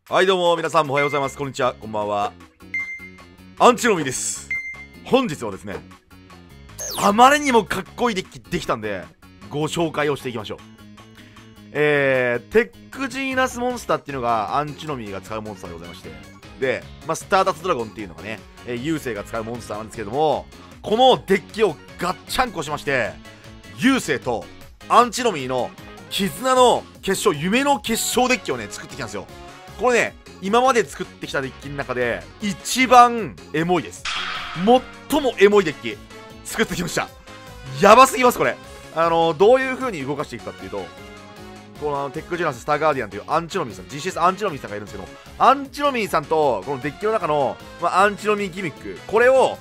はいどうも皆さんおはようございます。こんにちは、こんばんは。アンチロミです。本日はですね、あまりにもかっこいいデッキできたんでご紹介をしていきましょう。テックジーナスモンスターっていうのがアンチノミーが使うモンスターでございまして、で、スターダストドラゴンっていうのがね、ユウセイが使うモンスターなんですけれども、このデッキをガッチャンコしまして、ユウセイとアンチノミーの絆の結晶、夢の結晶デッキをね作ってきたんですよ。これね、今まで作ってきたデッキの中で一番エモいです。最もエモいデッキ作ってきました。やばすぎます。これどういう風に動かしていくかっていうと、このテックジュナススターガーディアンというアンチノミーさん、GCS アンチノミーさんがいるんですけど、アンチノミーさんとこのデッキの中の、アンチノミーギミック、これを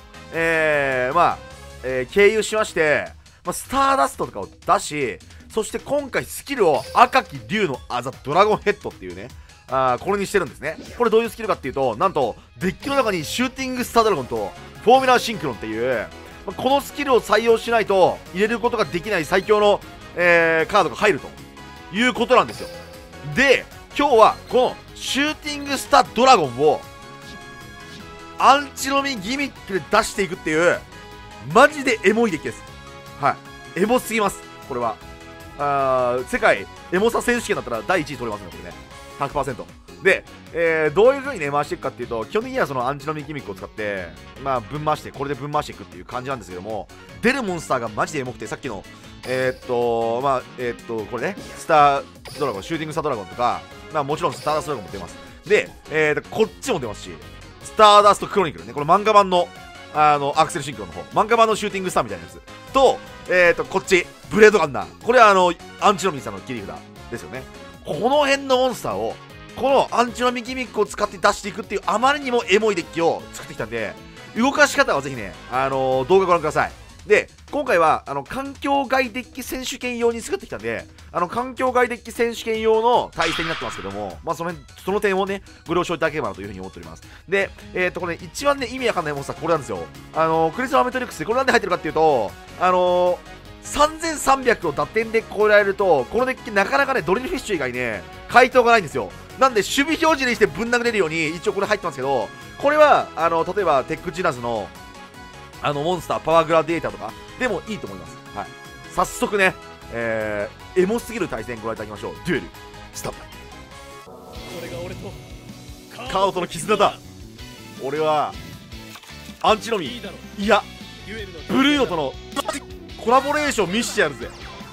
経由しまして、スターダストとかを出し、そして今回スキルを赤き竜のあざドラゴンヘッドっていうね、これにしてるんですね。これどういうスキルかっていうと、なんとデッキの中にシューティングスタードラゴンとフォーミュラーシンクロンっていう、このスキルを採用しないと入れることができない最強の、カードが入るということなんですよ。で、今日はこのシューティングスタードラゴンをアンチノミギミックで出していくっていうマジでエモいデッキです。はい、エモすぎます。これは世界エモさ選手権だったら第1位取れますね、これね。100% で、どういう風にね回していくかっていうと、基本的にはそのアンチノミギミックを使って分回して、これで分回していくっていう感じなんですけども、出るモンスターがマジでエモくて、さっきのこれね、スタードラゴン、シューティングスタードラゴンとか、もちろんスターダストドラゴンも出ます。で、こっちも出ますし、スターダストクロニクルね、これ漫画版のアクセルシンクロの方、漫画版のシューティングスターみたいなやつと、こっちブレードガンナー、これはアンチノミーさんの切り札ですよね。この辺のモンスターをこのアンチノミギミックを使って出していくっていう、あまりにもエモいデッキを作ってきたんで、動かし方はぜひね、動画ご覧ください。で、今回は環境外デッキ選手権用に作ってきたんで、環境外デッキ選手権用の対戦になってますけども、その点をねご了承いただければなというふうに思っております。で、これ、ね、一番ね意味わかんないモンスターこれなんですよ。クリスマスメトリックスでこれなんで入ってるかっていうと、3300を打点で超えられると、このデッキなかなかねドリルフィッシュ以外ね回答がないんですよ。なんで守備表示にしてぶん殴れるように一応これ入ってますけど、これは例えばテックジナスのモンスターパワーグラディエーターとかでもいいと思います。はい、早速ね、エモすぎる対戦ご覧いただきましょう。デュエルスタート。 これが俺とカードとの絆だ。俺はアンチノミー、いやブルーノとのコラボレーション見してやるぜ。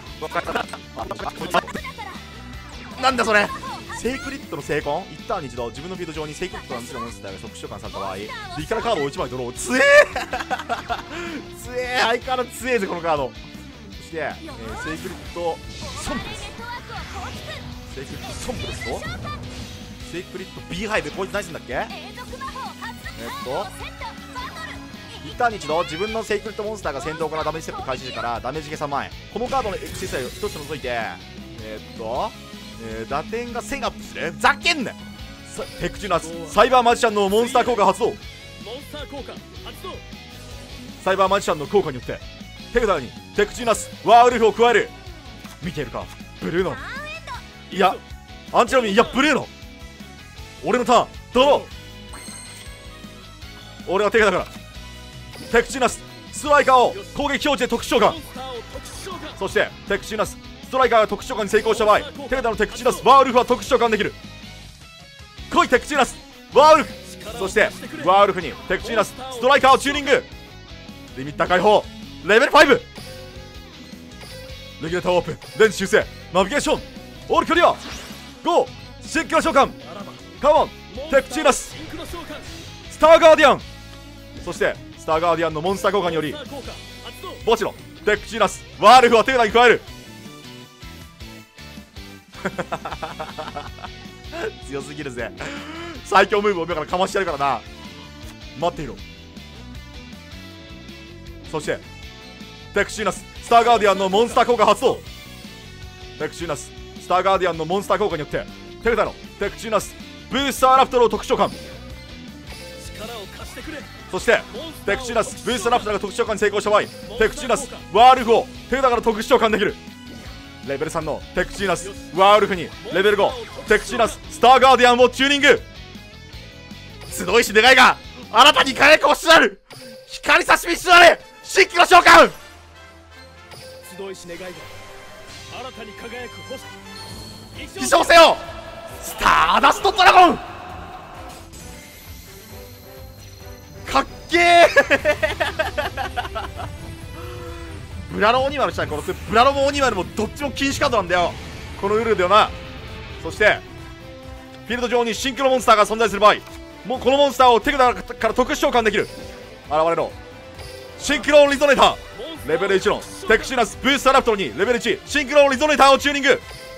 なんだそれ。セイクリッドの成婚、一旦に一度自分のフィールド上にセイクリッドのアンチのモンスターが即召喚された場合、リカラカードを1枚ドロー。強え強え、相変わらず強えぜこのカード。そして、セイクリッドソンプレス、セイクリッドソンプレスとセイクリッド B ハイブ、こいつ何すんだっけ。一旦に一度自分のセイクリッドモンスターが戦闘からダメージステップ開始時からダメージ計3万円、このカードのエクセサリーを1つ除いて打点が1000アップする。ざけんなよ。テクチュナスサイバーマジシャンのモンスター効果発動。サイバーマジシャンの効果によって手札にテクチュナスワーウルフを加える。見ているかブルーノ、いやアンチノミー、いやブルーノ、俺のターンドロー。俺は手札からテクチュナスストライカーを攻撃表示で特殊召喚。そしてテクチュナスストライカーが特殊召喚に成功した場合、手札のテクチュナスワーウルフは特殊召喚できる。来いテクチュナスワーウルフ。そしてワーウルフにテクチュナスストライカーをチューニング。リミッター解放レベル5。レギュレーターオープン、レンジ修正ナビゲーションオールクリアゴー。シンクロ召喚カモンテクチュナススターガーディアン。そしてスターガーディアンのモンスター効果により墓地のテクチュナスワールフを手札に加える。強すぎるぜ。最強ムーブを目からかましてやるからな。待っていろ。そしてテクチュナススターガーディアンのモンスター効果発動。テクチュナススターガーディアンのモンスター効果によって手札のテクチュナスブースターラプトルを特殊召喚。そしてテクチュナスブースターラプトルが特殊召喚に成功した場合、テクチュナスワールフを手札から特殊召喚できる。 レベル3のテクチーナスワーウルフにレベル5テクチーナススターガーディアンをチューニング。集いし願いが新たに輝く星となる。光刺身しなれ新規の召喚。 集いし願いが新たに輝く星。 飛翔せよスターダストドラゴン。かっけーブラロオニマルしたら殺す。ブラロもオニマルもどっちも禁止カードなんだよこのルールではな。そしてフィールド上にシンクロモンスターが存在する場合、もうこのモンスターを手札から特殊召喚できる。現れろシンクロリゾネーターレベル1のテクシーナスブースターラプトルにレベル1シンクロリゾネーターをチューニング。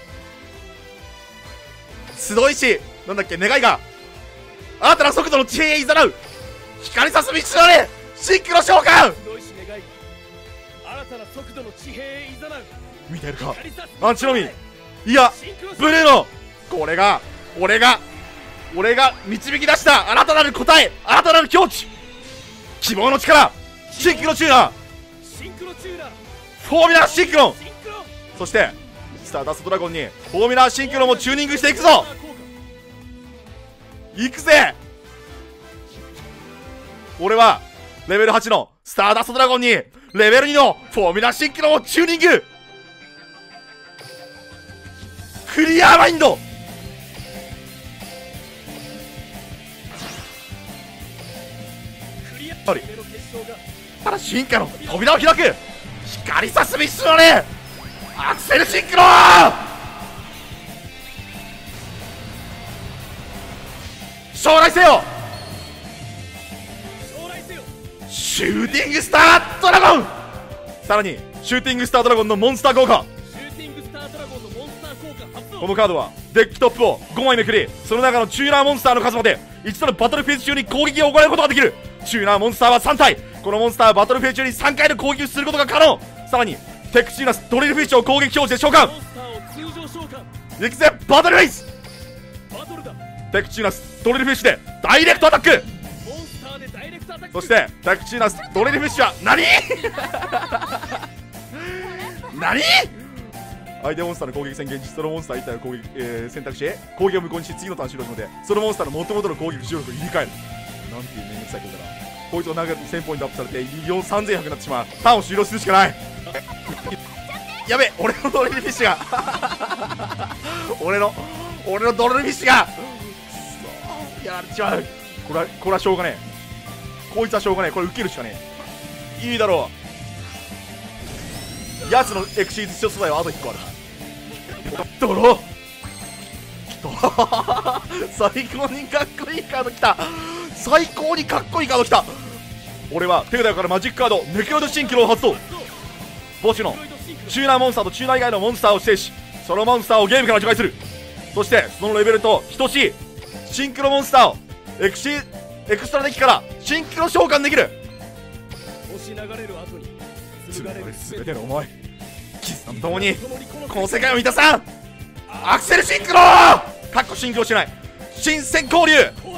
集いしなんだっけ願いが新たな速度の地平へいざなう。光さす道となれシンクロ召喚。 集いし願いが新たな速度の地平へいざなう。 見ているかアンチノミいやブルーノ。これが俺が導き出した新たなる答え、新たなる境地、希望の力、シンクロチューナー、 シンクロチューナー、 フォーミュラシンクロン。 シンクロ。 そしてスターダストドラゴンにフォーミュラシンクロンもチューニングしていくぞ。いくぜ。俺はレベル8のスターダストドラゴンにレベル2のフォーミュラシンクロンをチューニング。クリアマインド。ただ進化の扉を開く。光さすミスのねアクセルシンクロ将来せよシューティングスタードラゴン。さらにシューティングスタードラゴンのモンスター効果。このカードはデッキトップを5枚めくり、その中のチューナーモンスターの数まで一度のバトルフェーズ中に攻撃を行うことができる。チューナーモンスターは3体。このモンスターはバトルフェーズ中に3回の攻撃をすることが可能。さらにテクチーナスドリルフィッシュを攻撃表示で召喚。行くぜバトルフェイス。テクチーナスドリルフィッシュでダイレクトアタック。そしてテクチーナスドリルフィッシュは何何相手モンスターの攻撃宣言時、そのモンスター1体を攻撃、選択し攻撃を無効にし次のターン終了するのでそのモンスターの元々の攻撃使用力を入れ替える。なんていうめんどくさいことだな。こいつを投げると1000ポイントアップされて3100になってしまう。ターンを終了するしかないやべ俺のドリルフィッシュが俺のドリルフィッシュがやられちまう。これはしょうがねえ。こいつはしょうがねえ。これ受けるしかねえ。いいだろう。やつのエクシーズ必要素材はあと1個ある。ドロ最高にかっこいいカードきた。最高にかっこいいカードきた。俺は手札からマジックカードネクロイドシンクロを発動。墓地のチューナーモンスターとチューナー以外のモンスターを指定しそのモンスターをゲームから除外する。そしてそのレベルと等しいシンクロモンスターをエクストラデッキからシンクロ召喚できる。全ての思い絆とともにこの世界を満たさん。アクセルシンクロかっこシンクロしてない新鮮交流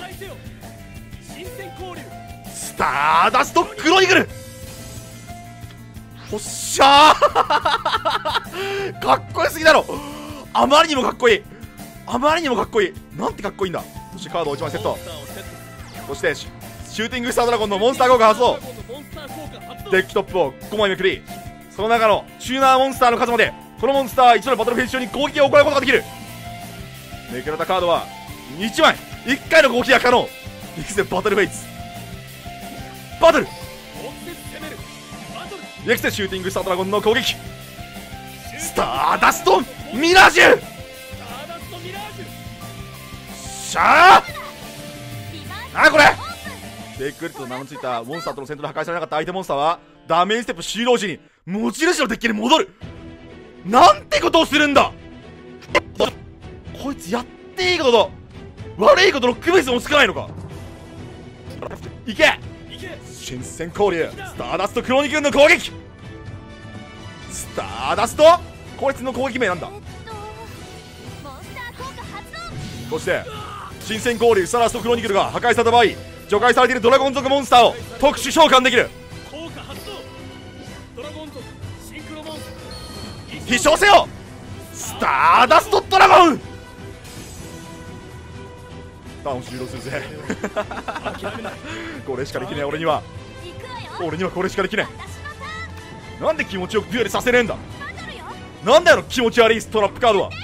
スターダストクロイグル。おっしゃーかっこよすぎだろ。あまりにもかっこいい。あまりにもかっこいい。なんてかっこいいんだ。そしてカードを1枚セット。そしてシューティングスタードラゴンのモンスター効果発動。デッキトップを5枚めくりその中のチューナーモンスターの数までこのモンスターは一度のバトルフェーズ中に攻撃を行うことができる。めくられたカードは1枚1回の攻撃が可能。いくぜバトルフェイズバトルいくぜシューティングスタードラゴンの攻撃スターダストミラージュしゃーこれデックエリットと名の付いたモンスターとの戦闘で破壊されなかった相手モンスターはダメージステップ終了時に持ち主のデッキに戻る。なんてことをするんだこいつ。やっていいこと悪いことの区別もつかないのか。いけ新鮮交流スターダストクロニクルの攻撃スターダストこいつの攻撃名なんだ。そして新鮮交流スターダストクロニクルが破壊された場合除外されているドラゴン族モンスターを特殊召喚できる。飛翔せよスターダストドラゴン。ターンを終了するぜ。これしかできない。俺にはこれしかできない。なんで気持ちよくデュエルさせねえんだ。なんだよ気持ち悪いストラップカードは。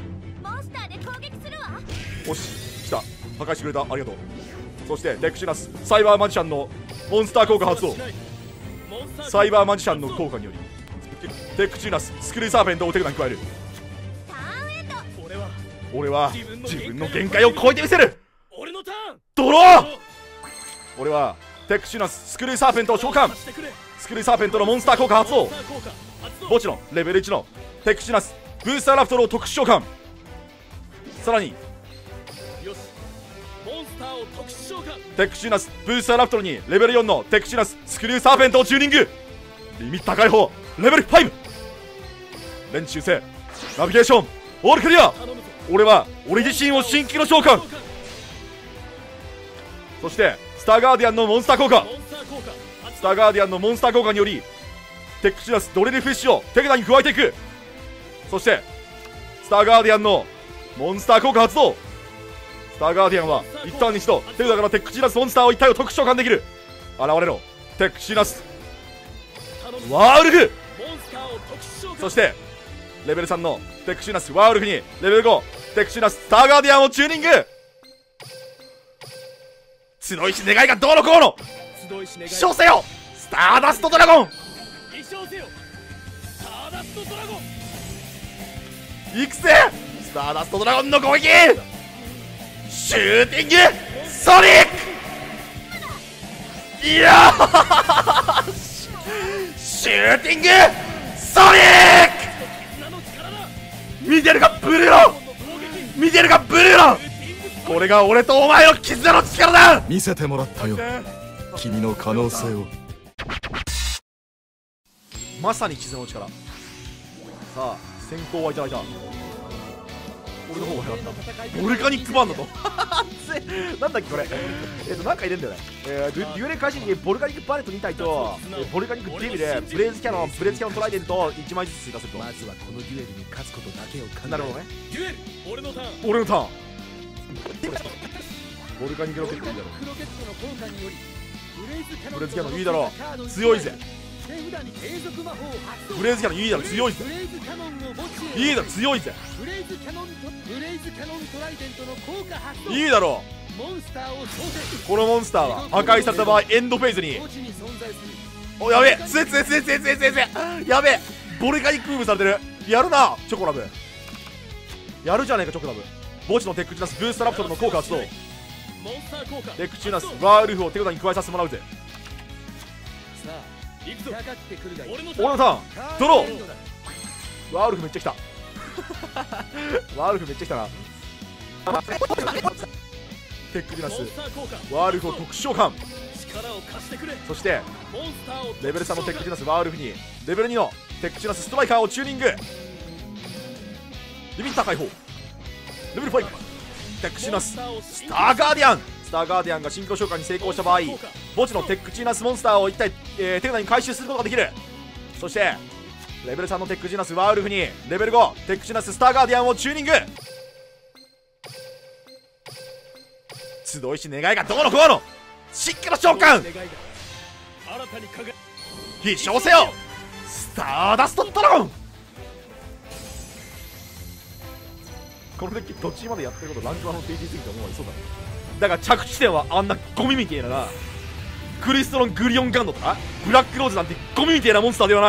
よし来た。破壊してくれた、ありがとう。そしてデクシナスサイバーマジシャンのモンスター効果発動。サイバーマジシャンの効果によりデクチーナススクリューサーペントを手札に加える。俺は自分の限界を超えてみせる。ドロー。俺はデクチーナススクリューサーペントを召喚。スクリューサーペントのモンスター効果発動。墓地のレベル1のデクチーナスブースターラプトルを特殊召喚。さらにテクシーナスブースターラプトルにレベル4のテクシーナススクリューサーペントをチューニング。リミット高い方レベル5。連中制ナビゲーションオールクリア。俺自身を新規の召喚。そしてスターガーディアンのモンスター効果。スターガーディアンのモンスター効果によりテクシーナスドリルフィッシュを手札に加えていく。そしてスターガーディアンのモンスター効果発動。スターガーディアンは一旦に一度手札からテクシーナスモンスターを一体を特殊召喚できる。現れろテクシーナスワーウルフ。そしてレベル3のテクシーナスワーウルフにレベル5テクシーナススターガーディアンをチューニング。角石願いがどうのこうの。飛翔せよスターダストドラゴン。行くぜスターダストドラゴンの攻撃。シューティングソニック。いやーシューティングソニック。見てるかブルーロ。見てるかブルーロ。これが俺とお前の絆の力だ。 見せてもらったよ君の可能性を。 まさに絆の力。さあ先行はいただいた。俺の方が早かった。ボルカニックバンドとなんだっけこれ。なんか入れんだよね。デュエル開始にボルカニックバレット2体とボルカニックデビルブレイズキャノントライデントを1枚ずつ追加すると。 まずはこのデュエルに勝つことだけを考える。 なるほどね。 デュエル俺のターン。 俺のターン。ボルカニックロケットいいだろ。ブレイズキャノンいいだろ。強いぜ。ブレイズキャノンいいだろ。強いぜ。いいだろ。強いぜ。いいだろ。このモンスターは破壊された場合エンドフェーズにおやべえつえやべえボルカニックムーブされてる。やるなチョコラブ。やるじゃねえかチョコラブ。墓地のテックチュナスブースターラプトルの効果発動。テックチュナスワーウルフを手札に加えさせてもらうぜ。俺のターンドロー。ワーウルフめっちゃきたワーウルフめっちゃきたな。テックチュナスワーウルフを特殊召喚。そしてレベル3のテックチュナスワーウルフにレベル2のテックチュナスストライカーをチューニング。リミッター解放レベル5テックチュナススターガーディアン。スターガーディアンがシンクロ召喚に成功した場合墓地のテックチュナスモンスターを一体、手札に回収することができる。そしてレベル3のテックチュナスワーウルフにレベル5テックチュナススターガーディアンをチューニング。集いし願いがどうのこうのシンクロ召喚。必勝せよスターダストドラゴン。このデッキどっちまでやってることランク1の TG すぎて思うわ。そうだね。だから着地点はあんなゴミみてえなクリストロングリオンガンドとかブラックローズなんてゴミみてえなモンスターではない。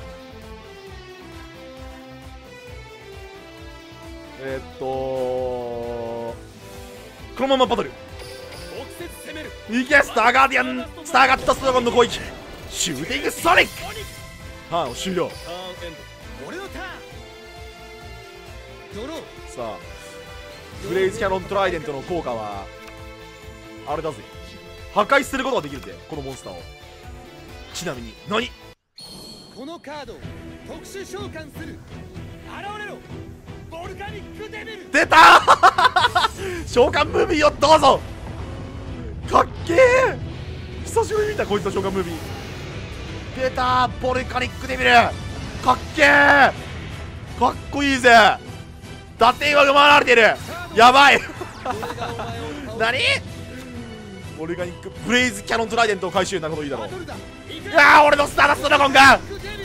このままバトルいけ。スターガーディアンスターガットスドラゴンの攻撃シューティングソニック。ターンを終了。さあブレイズキャノントライデントの効果はあれだぜ。破壊することができるぜこのモンスターを。ちなみに何このカードを特殊召喚する。現れろボルカニックデビル。 出たー召喚ムービーをどうぞ。かっけー久しぶりに見たこいつの召喚ムービー。出たーボルカニックデビルかっけー。 かっこいいぜ。打点は上回られている。やばい何オルガニックブレイズキャノントライデントを回収。なるほど、いいだろう。いやー、俺のスターダストドラゴンが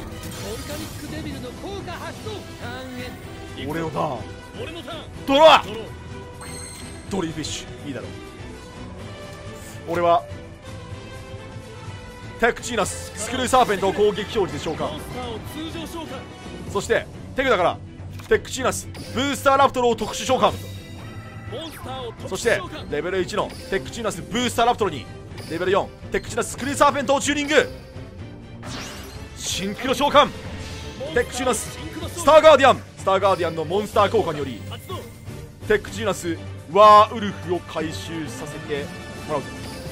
俺のターン。ドロードリーフィッシュ、いいだろう。俺はテクチーナススクルーサーペントを攻撃表示で召喚。そしてテクだからテクチーナスブースターラプトルを特殊召喚。そしてレベル1のテクチーナスブースターラプトルにレベル4テクチーナススクルーサーペントをチューニング。シンクロ召喚。テクチーナススターガーディアン。スターガーディアンのモンスター効果によりテクチーナスワーウルフを回収させてもらう。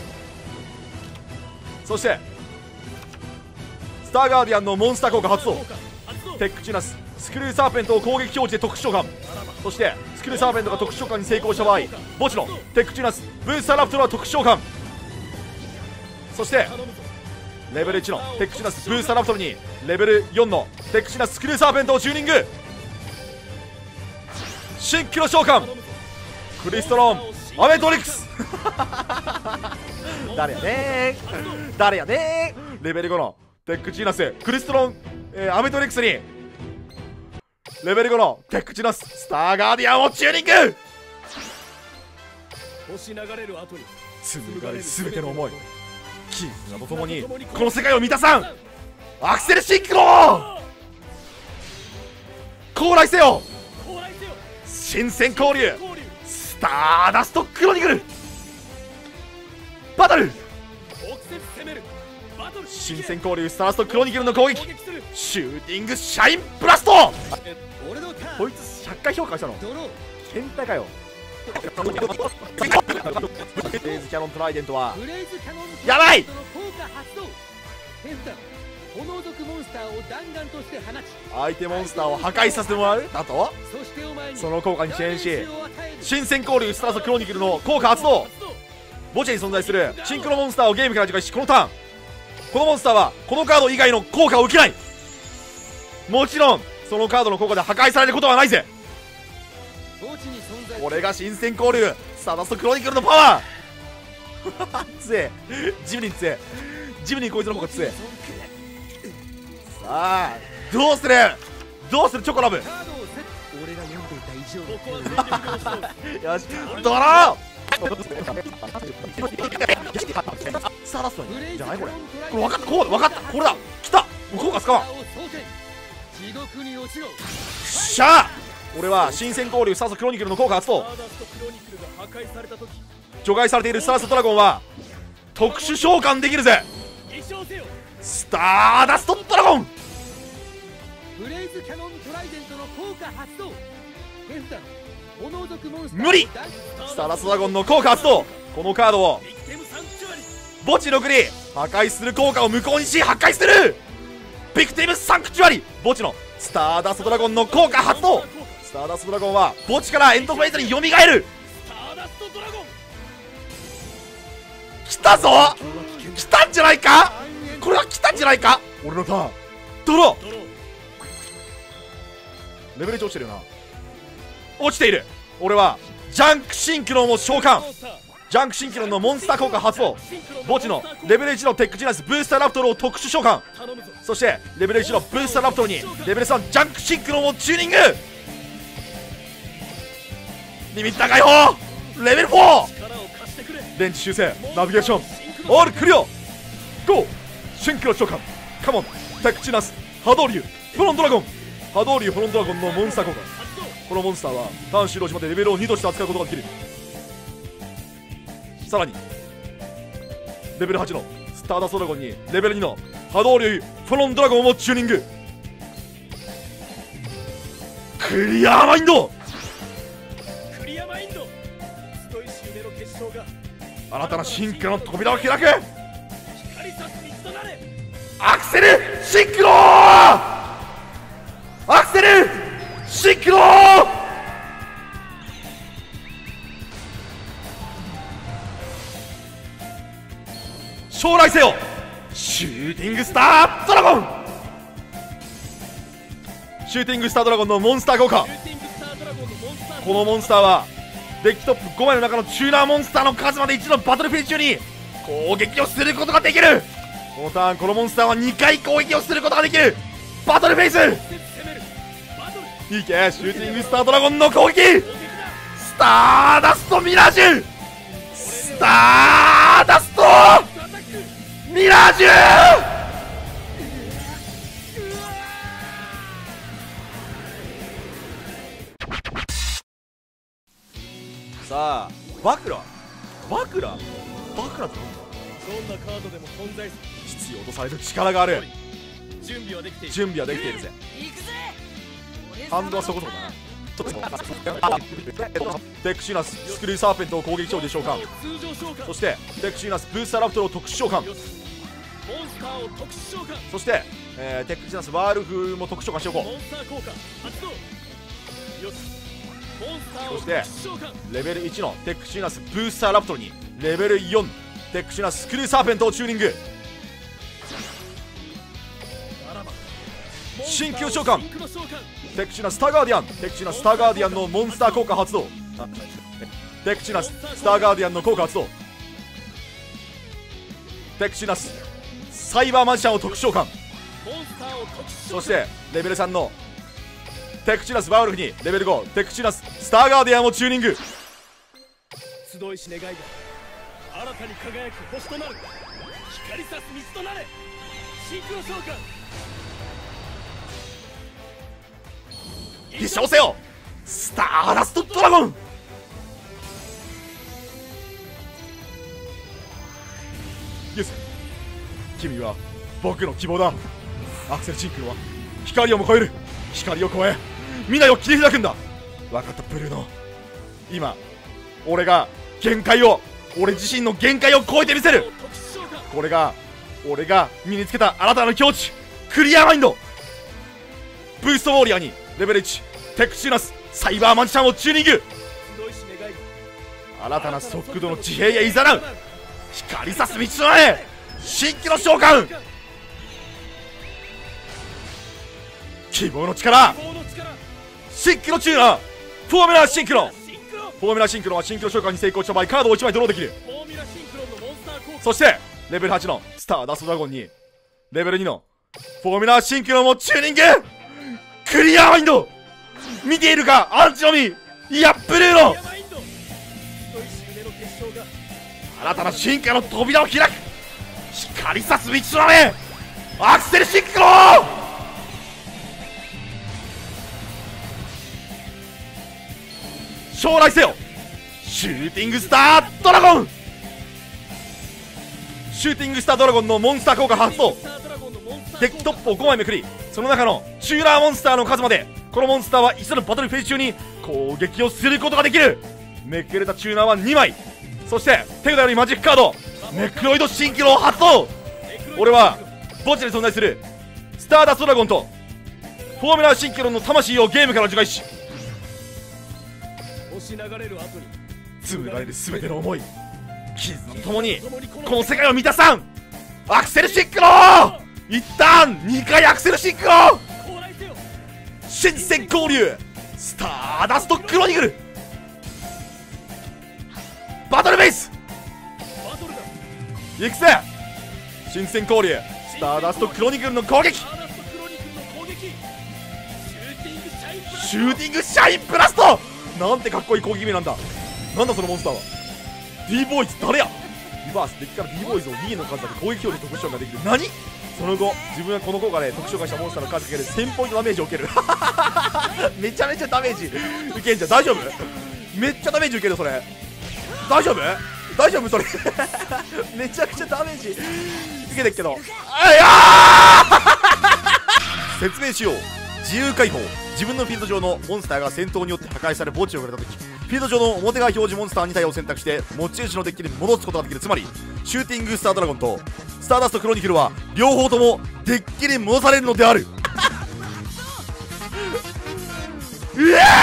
そしてスターガーディアンのモンスター効果発動。テックチナススクルーサーペントを攻撃表示で特殊召喚。そしてスクルーサーペントが特殊召喚に成功した場合墓地のテックチナスブースターラプトルは特殊召喚。そしてレベル1のテックチナスブースターラプトルにレベル4のテックチナススクルーサーペントをチューニング。シンクロ召喚。クリストロンアメトリックス誰やねー誰やねー。レベル5のテックチーナスクリストロン、アメトリックスにレベル5のテックチーナススターガーディアンをチューニング。 星流れる後に紡がれる全ての思い絆とともにこの世界を満たさん。アクセルシンクロ降来せよ新戦交流スターダストクロニクルバトル。新戦交流スターダストクロニクルの攻撃シューティングシャインブラスト。こいつ100回評価したの変態かよ。ブレイズキャノントライデントはやばい。 炎族モンスターを弾丸として放ち相手モンスターを破壊させてもらうだとその効果に遅延し新戦交流スターダストクロニクルの効果発動。墓地に存在するシンクロモンスターをゲームから除外しこのターンこのモンスターはこのカード以外の効果を受けない。もちろんそのカードの効果で破壊されることはないぜ。これが新戦交流スターダストクロニクルのパワー強えジムニー強えジムニーこいつの方が強え。さあどうするどうするチョコラブよしドロースターダストじゃないこれ分かったこう分かったこれだ来た効果使わん。しゃあ俺は新戦交流スターダストクロニクルの効果発動。除外されているスターダストドラゴンは特殊召喚できるぜ。スターダストドラゴンブレイズキャノントライデントの効果発動。炎族モンスター無理スターダストドラゴンの効果発動。このカードを墓地6に破壊する効果を無効にし破壊する。ビクティムサンクチュアリ墓地のスターダストドラゴンの効果発動。スターダストドラゴンは墓地からエンドフェイズに蘇る。来たぞ来たんじゃないかこれは来たんじゃないか。俺のターンドローレベル1落ちてるよな。落ちている。俺はジャンクシンクロンを召喚。ジャンクシンクロンのモンスター効果発動。墓地のレベル1のテックジナスブースターラプトルを特殊召喚。そしてレベル1のブースターラプトルにレベル3ジャンクシンクロンをチューニング。リミッター解放レベル 4 電池修正ナビゲーションオールクリオゴーシンクロ召喚カモンテクチナス波動竜フロンドラゴン波動竜フロンドラゴンのモンスター効果。このモンスターはターン終了時までレベルを2として扱うことができる。さらにレベル8のスターダストドラゴンにレベル2の波動竜フロンドラゴンをチューニング。クリアマインド新たな進化の扉を開く。アクセルシンクロアクセルシンクロ将来せよシューティングスタードラゴンシューティングスタードラゴンのモンスター効果。このモンスターはデッキトップ5枚の中のチューナーモンスターの数まで1のバトルフェーズ中に攻撃をすることができる。このターンこのモンスターは2回攻撃をすることができる。バトルフェイスいけ。シューティングスタードラゴンの攻撃。スターダストミラージュ。スターダストミラージュ。さあバクラってなんだ。 どんなカードでも存在する。 必要とされる力がある。 準備はできている。 準備はできているぜ。ハンドはそこそこだな。ちょっとテクシーナススクリューサーペントを攻撃召喚。そしてテクシーナスブースターラプトルを特殊召喚。そして、テクシーナスワールフも特殊召喚しておこう。そしてレベル1のテクシーナスブースターラプトルにレベル4テクシーナススクリューサーペントをチューニング。新旧召喚テクシーナスターガーディアン。テクシーナスターガーディアンのモンスター効果発動。テクシーナススターガーディアンの効果発動。テクシーナスサイバーマジシャンを特殊召喚。そしてレベル3のテクシーナスバウルフにレベル5テクシーナススターガーディアンをチューニング。 集いし願いが新たに輝く星となる。光さす道となれ。シンクロ召喚。 飛翔せよスターダストドラゴン。イエス、君は僕の希望だ。アクセルシンクロは光をも超える。光を超え未来を切り開くんだ。分かったブルーノ。今俺が俺自身の限界を超えてみせる。これが俺が身につけたあなたの境地クリアマインド。ブーストウォーリアーにレベル1テクシーナスサイバーマジシャンをチューニング。新たな速度の地平へいざなう。光さす道となれ。新規の召喚。希望の力。新規のチューナーフォーミュラーシンクロン。フォーミュラーシンクロンは新規の召喚に成功した場合カードを1枚ドローできる。そしてレベル8のスターダストドラゴンにレベル2のフォーミュラーシンクロンをチューニング。クリアマインド。見ているかアンチの実。いやブルーノ。新たな進化の扉を開く。光さす道となれ。アクセルシンクロン。将来せよシューティングスタードラゴン。シューティングスタードラゴンのモンスター効果発動。デッキトップを5枚めくりその中のチューナーモンスターの数までこのモンスターは一度のバトルフェーズ中に攻撃をすることができる。めくれたチューナーは2枚。そして手札よりマジックカードネクロイド新機能発動。俺は墓地に存在するスターダストドラゴンとフォーミュラー新機能の魂をゲームから除外し星流れる後に紡がれる全ての思い傷とともにこの世界を満たさん。アクセルシンクロ一旦2回アクセルシンクロ新戦交流スターダストクロニクルバトルベース行くぜ。新戦交流スターダストクロニクルの攻撃。シューティングシャインブラスト。なんてかっこいい攻撃名なんだ。なんだそのモンスターは。 D ボーイズ誰や。リバースデッキから D ボーイズを2位の数だけ攻撃表示特殊召喚ができる。何。その後自分はこの効果で特殊召喚したモンスターの数かける1000ポイントダメージを受けるめちゃめちゃダメージ受けんじゃん。大丈夫。めっちゃダメージ受けるそれ。大丈夫大丈夫それめちゃくちゃダメージ受けてっけど。説明しよう。自由解放。自分のフィールド上のモンスターが戦闘によって破壊され墓地をくれた時フィールド上の表側表示モンスター2体を選択して持ち主のデッキに戻すことができる。つまりシューティングスタードラゴンとスターダストクロニクルは両方ともデッキに戻されるのであるうわ